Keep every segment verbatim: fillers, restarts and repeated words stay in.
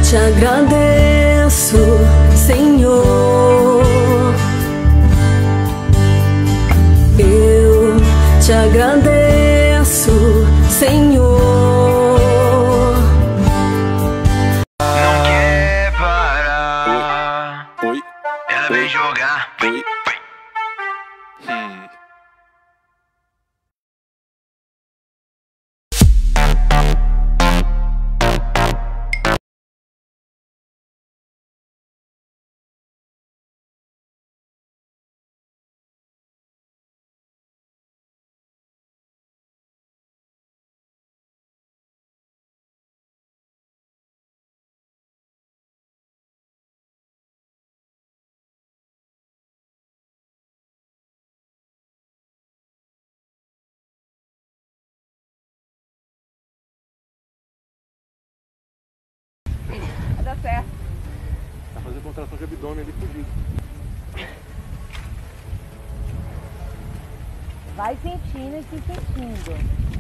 te agradeço, Senhor. Eu te agradeço, Senhor. Não quer parar. Oi. Ela veio jogar. Oi. Hum. Vai dar certo. Tá fazendo contração de abdômen ali fugido. Vai sentindo e se sentindo.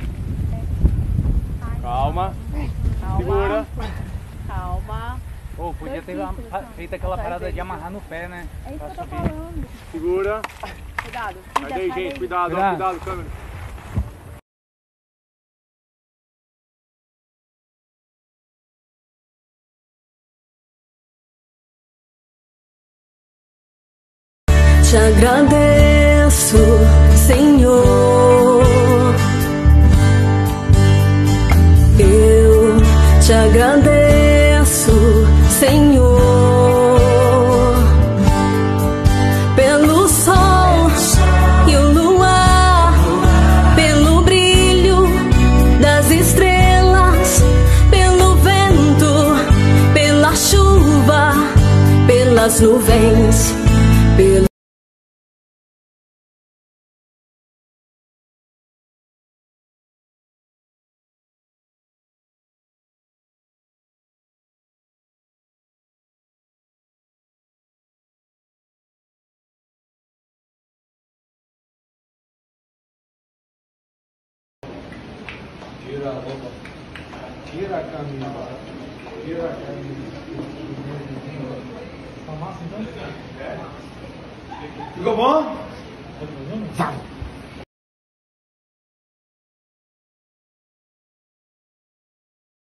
Calma. Calma. Segura. Calma. Pô, podia ter feito aquela parada de amarrar no pé, né? É isso Pra que eu tô subir. falando. Segura. Cuidado. Sai daí, gente. Cuidado, ó, Cuidado. cuidado, câmera. Te agradeço, Senhor. Eu te agradeço, Senhor, pelo sol e o luar, pelo brilho das estrelas, pelo vento, pela chuva, pelas nuvens, pelo Tira a roupa, tira a camisa, tira a camisa. Ficou bom?